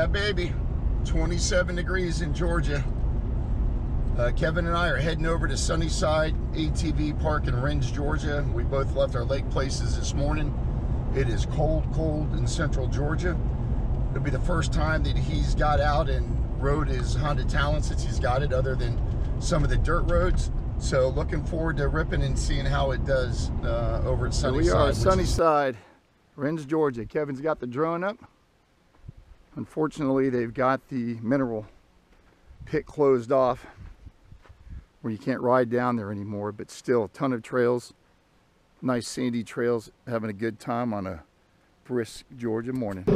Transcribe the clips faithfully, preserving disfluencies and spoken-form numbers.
Yeah, baby. twenty-seven degrees in Georgia. Uh, Kevin and I are heading over to Sunnyside A T V Park in Wrens, Georgia. We both left our lake places this morning. It is cold, cold in central Georgia. It'll be the first time that he's got out and rode his Honda Talon since he's got it, other than some of the dirt roads. So looking forward to ripping and seeing how it does uh, over at Sunnyside. Here we are at Sunnyside, Wrens, Georgia. Kevin's got the drone up. Unfortunately, they've got the mineral pit closed off where you can't ride down there anymore, but still a ton of trails, nice sandy trails, having a good time on a brisk Georgia morning.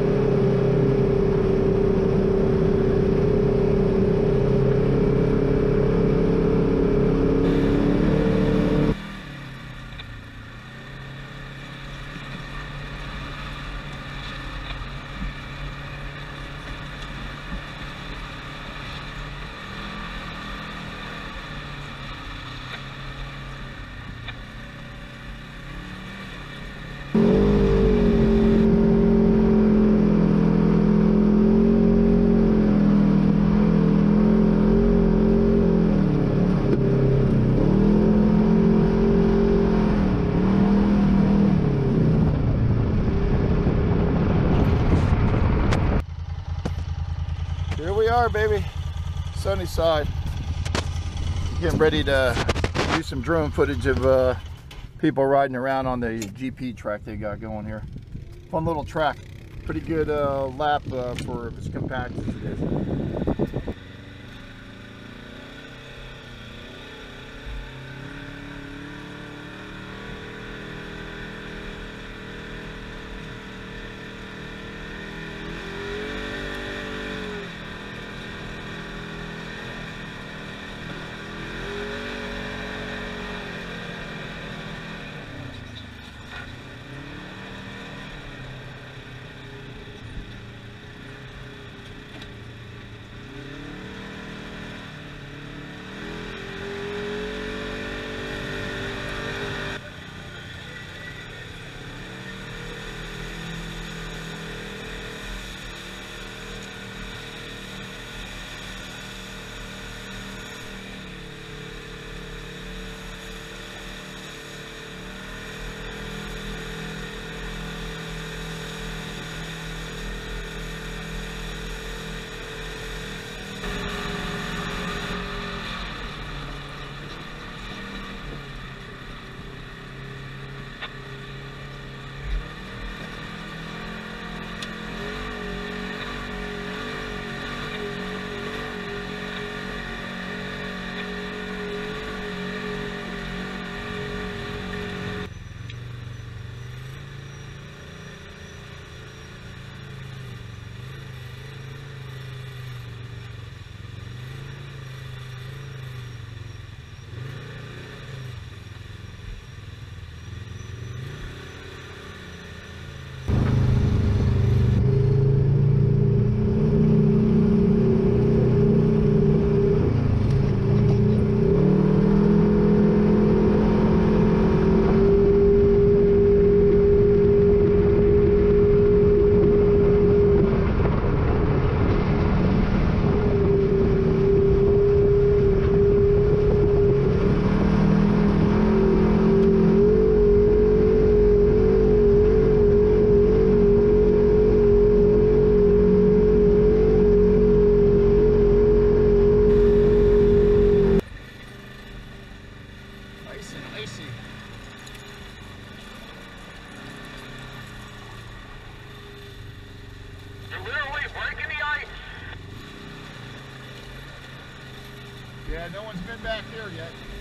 Here we are, baby, Sunnyside. Getting ready to do some drone footage of uh, people riding around on the G P track they got going here. Fun little track. Pretty good uh, lap uh, for as compact as it is. Yeah, no one's been back here yet.